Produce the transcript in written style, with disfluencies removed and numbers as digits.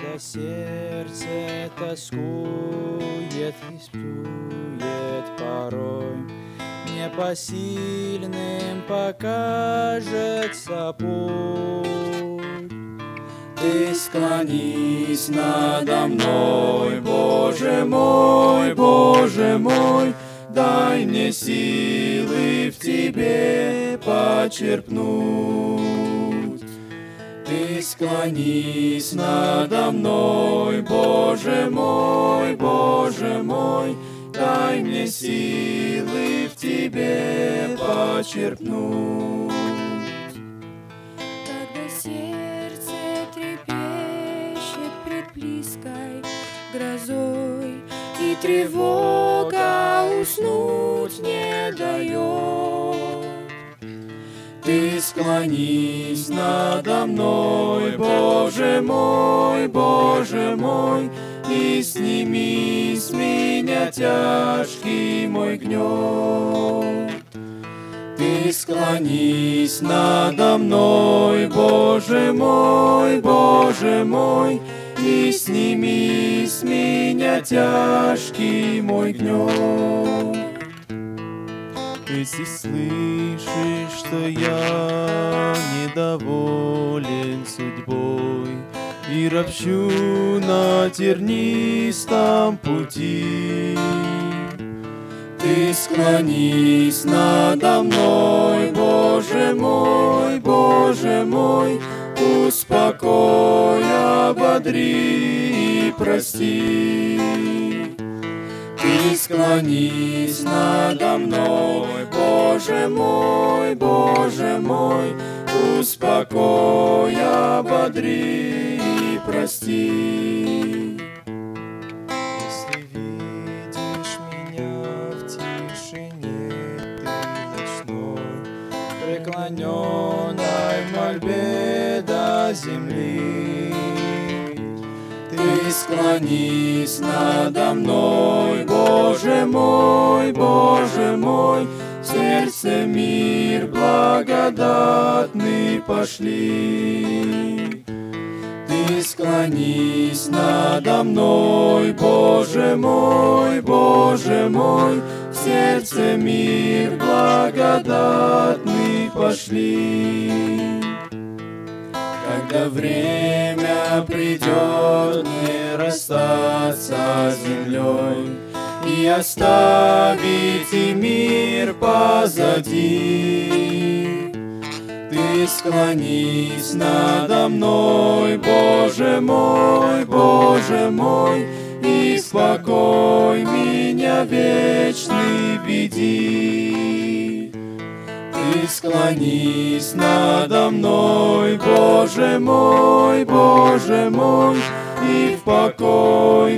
Когда сердце тоскует и сплюет порой, непосильным покажется путь. Ты склонись надо мной, Боже мой, Боже мой, дай мне силы в Тебе почерпнуть. Ты склонись надо мной, Боже мой, Боже мой, дай мне силы в Тебе почерпнуть. Когда сердце трепещет пред близкой грозой, и тревога уснуть не дает, Ты склонись надо мной, Боже мой, Боже мой, и сними с меня тяжкий мой гнет. Ты склонись надо мной, Боже мой, Боже мой, и сними с меня тяжкий мой гнет. Если слышишь, что я недоволен судьбой и ропщу на тернистом пути, Ты склонись надо мной, Боже мой, Боже мой, успокой, ободри и прости. Ты склонись надо мной, Боже мой, Боже мой, успокой, ободри и прости. если видишь меня в тишине ты ночной, Преклоненной в мольбе до земли, Ты склонись надо мной, Боже мой, Боже мой, в сердце мир благодатный пошли. Ты склонись надо мной, Боже мой, Боже мой, в сердце мир благодатный пошли. Когда время придет мне расстаться с землей и оставить и мир позади, Ты склонись надо мной, Боже мой, Боже мой, и в покой меня вечный веди. Ты склонись надо мной, Боже мой, Боже мой, и в покой